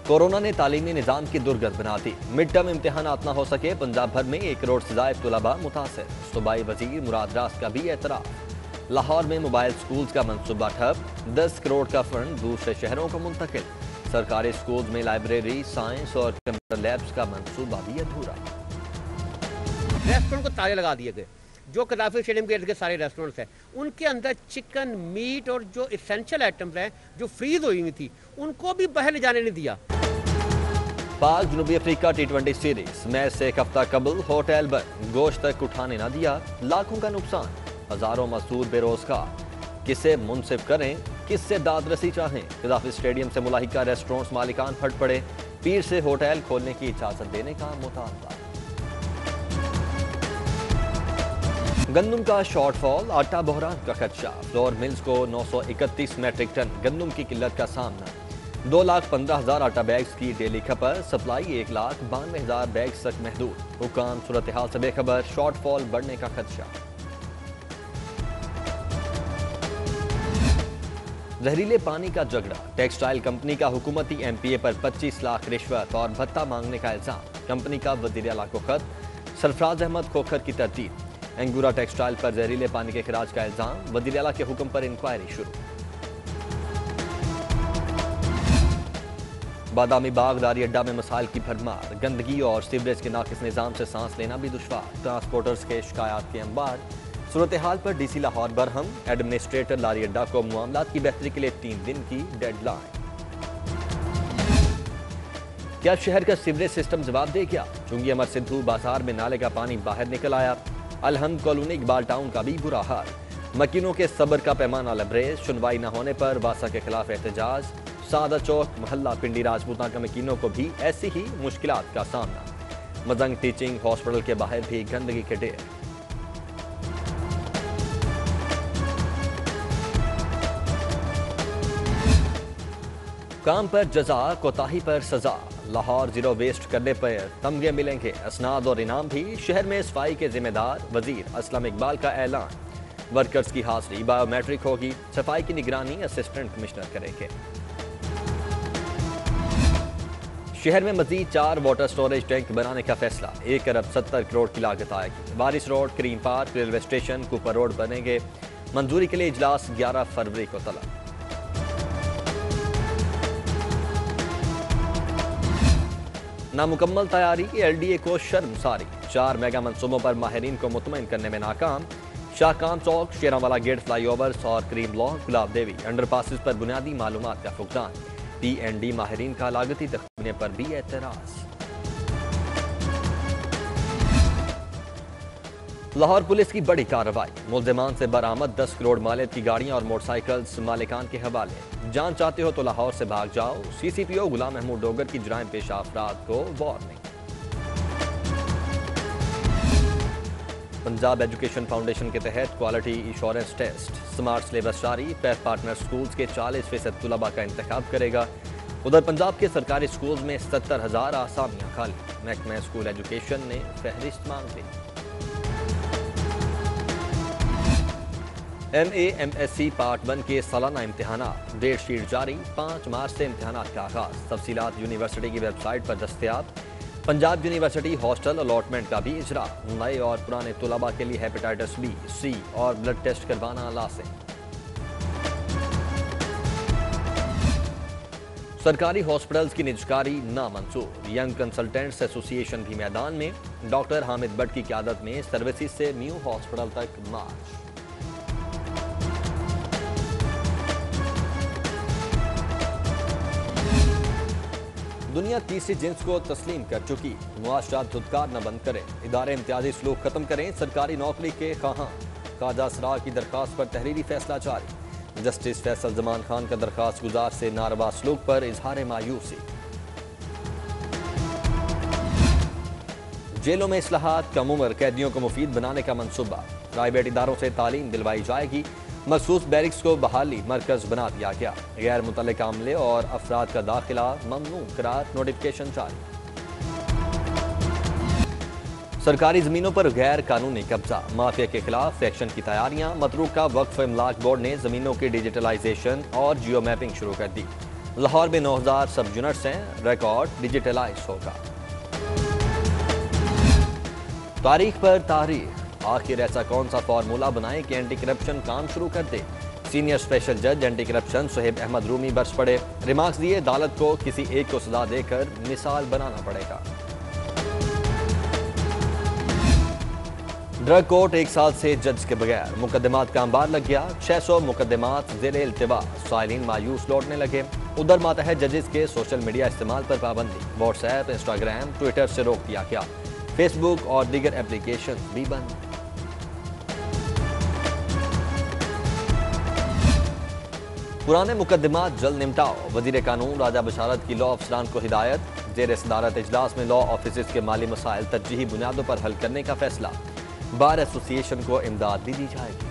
Corona ने तालीमी निजाम की दुर्गत बना दी। मिड टर्म इम्तिहान ना हो सके, पंजाब भर में 1 करोड़ से ज़ायद तुलबा मुतासर। सूबाई वजीर मुराद रास का भी एतराफ़। लाहौर में मोबाइल स्कूल्स का मनसूबा ठप, 10 करोड़ का फंड दूसरे शहरों को मुंतकिल। सरकारी स्कूल्स में लाइब्रेरी, साइंस और कंप्यूटर लैब्स का मनसूबा भी अधूरा। रेस्टोरेंट को ताले लगा दिए गए। जो कदाफी स्टेडियम के इर्द गिर्द सारे रेस्टोरेंट्स हैं, उनके अंदर चिकन, मीट और जो इसेंशियल आइटम्स हैं जो फ्रीज हुई हुई थी, उनको भी बाहर ले जाने नहीं दिया। पाक जनूबी अफ्रीका T20 सीरीज मैच से एक हफ्ता कबल होटल बंद, गोश्त तक उठाने ना दिया, लाखों का नुकसान, हजारों मजदूर बेरोजगार। किसे मुंसिफ करें, किससे दादरसी चाहें? कदाफी स्टेडियम से मुलाहिका रेस्टोरेंट्स मालिकान फट पड़े, पीर से होटल खोलने की इजाजत देने का मुतालबा। गंदम का शॉर्टफॉल, आटा बहरान का खदशा। फ्लोर मिल्स को 931 मेट्रिक टन गंदम की किल्लत का सामना। 2,15,000 आटा बैग्स की डेली खपत, सप्लाई 1,92,000 बैग्स तक महदूद। हुकाम सूरत हाल से बेखबर, शॉर्टफॉल बढ़ने का खदशा। जहरीले पानी का झगड़ा, टेक्सटाइल कंपनी का हुकूमती MPA पर 25 लाख रिश्वत और भत्ता मांगने का इल्जाम। कंपनी का वज़ीर आला को खत, सरफराज अहमद खोखर की तरतीब। एंगूरा टेक्सटाइल पर जहरीले पानी के खराज का इल्जाम, वज़ीर आला के हुक्म पर इंक्वायरी शुरू। बादामी बाग दारी अड्डा में मसाइल की भरमार, गंदगी और सीवरेज के नाकिस निजाम से सांस लेना भी दुश्वार। ट्रांसपोर्टर्स के शिकायत के अंबार। सूरत हाल पर DC लाहौर बरहम, एडमिनिस्ट्रेटर लारी अड्डा को मामलात की बेहतरी के लिए 3 दिन की डेडलाइन। क्या शहर का सीवरेज सिस्टम जवाब दे गया? चुंगी अमर सिद्धू बाजार में नाले का पानी बाहर निकल आया। अलहम कॉलोनी इकबाल टाउन का भी बुरा हाल। मकीनों के सब्र का पैमाना लबरेज, सुनवाई न होने पर वासा के खिलाफ एहतजाज। सादा चौक मोहल्ला पिंडी राजपूता के मकीनों को भी ऐसी ही मुश्किलात का सामना। मजंग टीचिंग हॉस्पिटल के बाहर भी गंदगी के ढेर। काम पर जजा, कोताही पर सजा। लाहौर जीरो वेस्ट करने पर तमगे मिलेंगे, असनाद और इनाम भी। शहर में सफाई के जिम्मेदार वजीर असलम इकबाल का ऐलान। वर्कर्स की हाजिरी बायोमेट्रिक होगी, सफाई की निगरानी असिस्टेंट कमिश्नर करेंगे। शहर में मजीद 4 वाटर स्टोरेज टैंक बनाने का फैसला, 1 अरब 70 करोड़ की लागत आएगी। Waris road, Kareem park, railway station, Cooper road बनेंगे। मंजूरी के लिए इजलास 11 फरवरी को तलब। नामुकम्मल तैयारी, LDA को शर्मसारी। 4 मेगा मनसूबों पर माहिरीन को मुतमईन करने में नाकाम। शाहकाम चौक, शेरावाला गेट फ्लाईओवर्स और क्रीम ब्लॉक, गुलाब देवी अंडरपासिस पर बुनियादी मालूमात का फुकदान। PND माहिरीन का लागती तखमीने पर भी एतराज। लाहौर पुलिस की बड़ी कार्रवाई, मुल्जिमान से बरामद 10 करोड़ मालियत की गाड़ियां और मोटरसाइकिल्स मालिकान के हवाले। जान चाहते हो तो लाहौर से भाग जाओ। CCPO गुलाम महमूद डोगर की जराइम पेशा अफराद को वार्निंग। पंजाब एजुकेशन फाउंडेशन के तहत quality insurance test, smart syllabus जारी। पैथ पार्टनर स्कूल्स के 40% तुलबा का इंतखाब करेगा। उधर पंजाब के सरकारी स्कूल्स में 70,000 आसामियां खाली। महकमा स्कूल एजुकेशन ने फहरिस्त मांग ली। MA MSc पार्ट 1 के सालाना इम्तिहानात, डेट शीट जारी। 5 मार्च से इम्तिहानात का आगाज। तफसीलात यूनिवर्सिटी की वेबसाइट पर दस्तयाब। पंजाब यूनिवर्सिटी हॉस्टल अलॉटमेंट का भी इजरा। नए और पुराने तुलबा के लिए हेपेटाइटिस B, C और ब्लड टेस्ट करवाना लाजिम। सरकारी हॉस्पिटल्स की निजकारी नामंजूर। यंग कंसल्टेंट्स एसोसिएशन भी मैदान में। डॉक्टर हामिद भट्ट की क़यादत में सर्विसेज से न्यू हॉस्पिटल तक मार्च। दुनिया तीसरी जिन्स को तस्लीम कर चुकी। मुआशरा धुतकार न बंद करें, इदारे इम्तियाजी सलूक खत्म करें। सरकारी नौकरी के ख़्वाहां काजा असरार की दरख्वास्त पर तहरीरी फैसला जारी। जस्टिस फैसल जमान खान का दरख्वास्त गुजार से नारवा सलूक पर इजहार मायूसी। जेलों में इस्लाहात, कम उम्र कैदियों को मुफीद बनाने का मनसूबा। प्राइवेट इदारों से तालीम दिलवाई जाएगी। मखसूस बैरिक्स को बहाली मरकज बना दिया गया। गैर मुतल्लिक अमले और अफराद का दाखिला ममनू करार, नोटिफिकेशन जारी। सरकारी जमीनों पर गैर कानूनी कब्जा, माफिया के खिलाफ एक्शन की तैयारियां। मतरूका वक्फ इमलाक बोर्ड ने जमीनों की डिजिटलाइजेशन और जियो मैपिंग शुरू कर दी। लाहौर में 9000 सब यूनिट्स हैं, रिकॉर्ड डिजिटलाइज होगा। तारीख पर तारीख, आखिर ऐसा कौन सा फॉर्मूला बनाए कि एंटी करप्शन काम शुरू कर दे। सीनियर स्पेशल जज एंटी करप्शन सुहेब अहमद रूमी बरस पड़े, रिमार्क्स दिए अदालत को किसी एक को सजा देकर मिसाल बनाना पड़ेगा। ड्रग कोर्ट 1 साल से जज के बगैर, मुकदमात का अंबार लग गया। 600 मुकदमात जेर इल्तिवा, साइलिन मायूस लौटने लगे। उधर मातहत जजेस के सोशल मीडिया इस्तेमाल पर पाबंदी, व्हाट्सएप, इंस्टाग्राम, ट्विटर से रोक दिया गया। फेसबुक और दीगर एप्लीकेशन भी बंद। पुराने मुकदमात जल्द निपटाओ, वजीर कानून राजा बशारत की लॉ अफसरान को हिदायत। जेर सदारत इजलास में लॉ ऑफिस के माली मसाइल तरजीही बुनियादों पर हल करने का फैसला। बार एसोसिएशन को इमदाद भी दी जाएगी।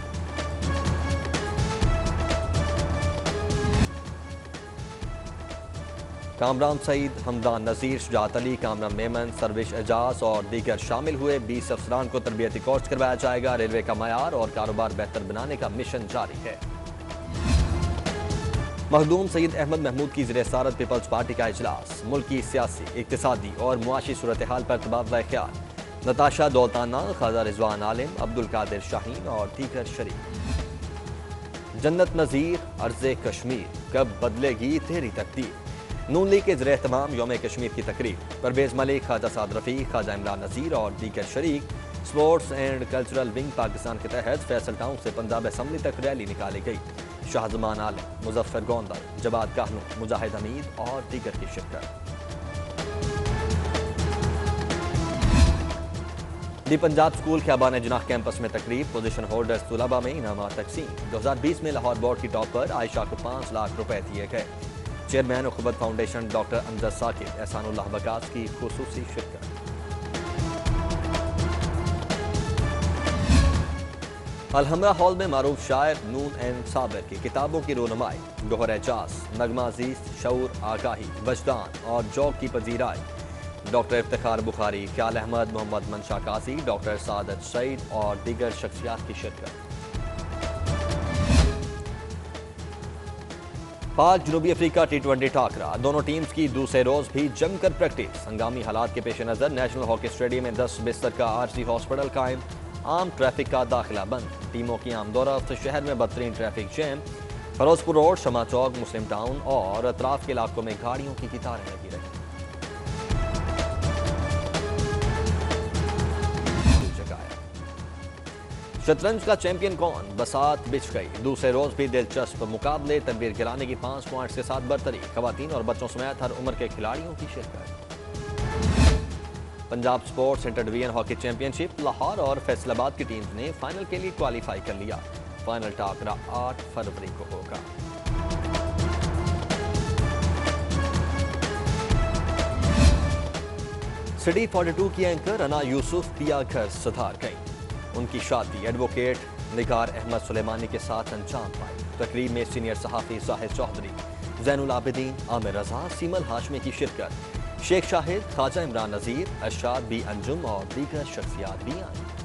कामरान सईद, हमदान नज़ीर, शुजात अली, कामरान मेमन, सरविश एजाज और दीगर शामिल हुए 20 अफसरान को तरबियती कोर्स करवाया जाएगा। रेलवे का मयार और कारोबार बेहतर बनाने का मिशन जारी है। मखदूम सईद अहमद महमूद की ज़िर सदारत पीपल्स पार्टी का इजलास, मुल्क की सियासी, इक्तिसादी और मुआशी सूरत हाल पर तबादला ख्याल। नताशा दौलताना, ख्वाजा रिजवान आलिम, अब्दुल कादिर शाहीन और दीगर शरीक। जन्नत नज़ीर, अर्ज़े कश्मीर, कब बदलेगी तेरी तकदीर। नून लीग के ज़रिए तमाम यौम कश्मीर की तकरीब, परवेज़ मलिक, ख्वाजा साद रफ़ीक, ख्वाजा इमरान नज़ीर और दीगर शरीक। Sports and cultural wing Pakistan के तहत फैसल टाउन से पंजाब असम्बली तक रैली निकाली गई। शाहजमान आलम, मुजफ्फर गोंदल, जवाद काहनून, मुजाहिद हमीद और दीगर की शिरकत। The Punjab school Khayaban Jinnah campus में तकरीब, पोजीशन होल्डर्स तुलबा में इनामात तकसीम। 2020 में लाहौर बोर्ड की टॉपर आयशा को 5 लाख रुपए दिए गए। Chairman Ukhuwat foundation doctor Amjad Saqib, Ehsanullah Waqas की खुसूसी शिरकत। अलहमरा हॉल में मारूफ शायर नून एन साबिर की किताबों की रोनुमाई, गोहर एजाज, नगमा अजीज, शऊर, आगाही, वजदान और जौक की पजीराई। डॉक्टर इफ्तिखार बुखारी, ख्याल अहमद, मोहम्मद मंशा काजी, डॉक्टर सादत सईद और दीगर शख्सियात की शिरकत। पाक जनूबी अफ्रीका T20 टाकरा, दोनों टीम्स की दूसरे रोज भी जमकर प्रैक्टिस। हंगामी हालात के पेश नजर नेशनल हॉकी स्टेडियम में 10 बिस्तर का आरजी हॉस्पिटल कायम। आम ट्रैफिक का दाखिला बंद, टीमों की आमदोरफ्त, शहर में बदतरीन traffic jam. Ferozepur road, Shama Chowk, Muslim town और अतराफ के इलाकों में गाड़ियों की कतारें लगी रही। शतरंज का चैंपियन कौन, बसात बिछ गई। दूसरे रोज भी दिलचस्प मुकाबले, तनवीर गिलानी की 5 पॉइंट्स के साथ बरतरी। खवातीन और बच्चों समेत हर उम्र के खिलाड़ियों की शिरकत। Punjab sports inter division hockey championship, Lahore और फैसलाबाद की टीम्स ने फाइनल के लिए क्वालिफाई कर लिया। फाइनल टाकरा 8 फरवरी को होगा। सिटी 42 की एंकर अना यूसुफ पिया घर सुधार गई। उनकी शादी एडवोकेट निगार अहमद सुलेमानी के साथ अंजाम पाई। तकरीब में सीनियर सहाफ़ी जाहिद चौधरी, जैनुल आबिदीन, आमिर रजा, सीमल हाशमी की शिरकत। शेख शाहिद, ख्वाजा इमरान नज़ीर, अरशाद बी अंजुम और दीगर शख्सियात भी आई।